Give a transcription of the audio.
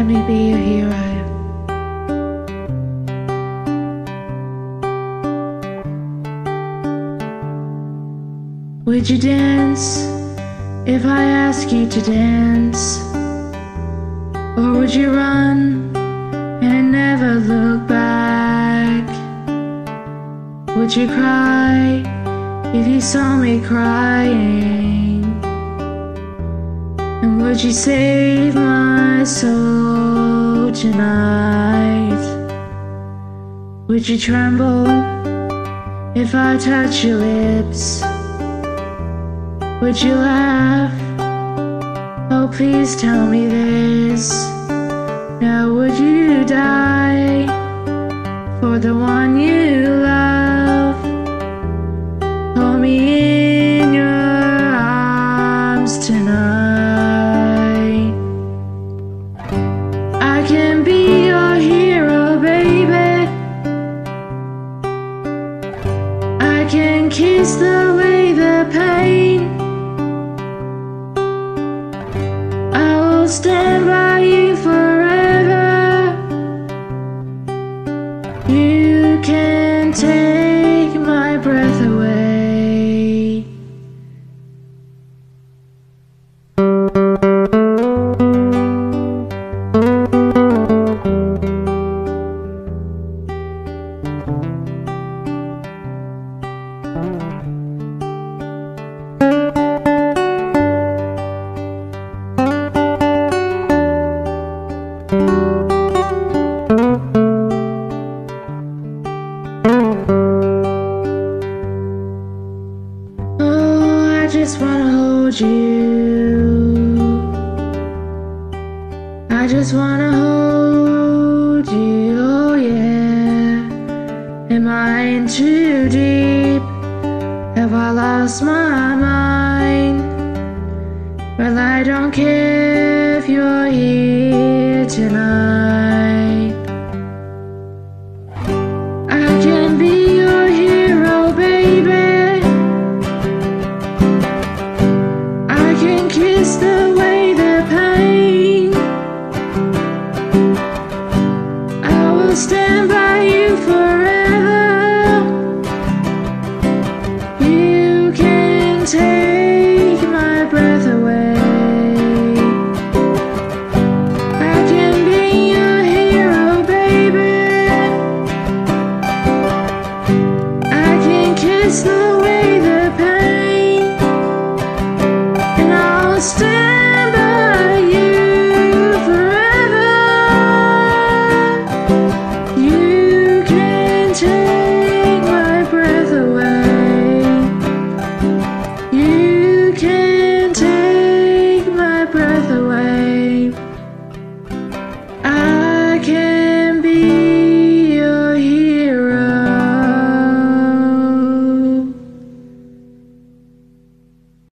me be your hero. Would you dance if I ask you to dance? Or would you run and never look back? Would you cry if you saw me crying? And would you save my soul tonight? Would you tremble if I touch your lips? Would you laugh? Oh, please tell me this. Now would you die for the one you love? Hold me in your arms tonight. I can be your hero, baby. I can kiss away the pain. I'll stand by you forever. You can take my breath away. Oh, I just wanna hold you. I just wanna hold you, oh yeah. Am I in too deep? Have I lost my mind? Well, I don't care if you're here tonight. I can be your hero, baby. I can kiss away the pain. I will stand by you forever. You can take my breath away. I can be your hero, baby. I can kiss the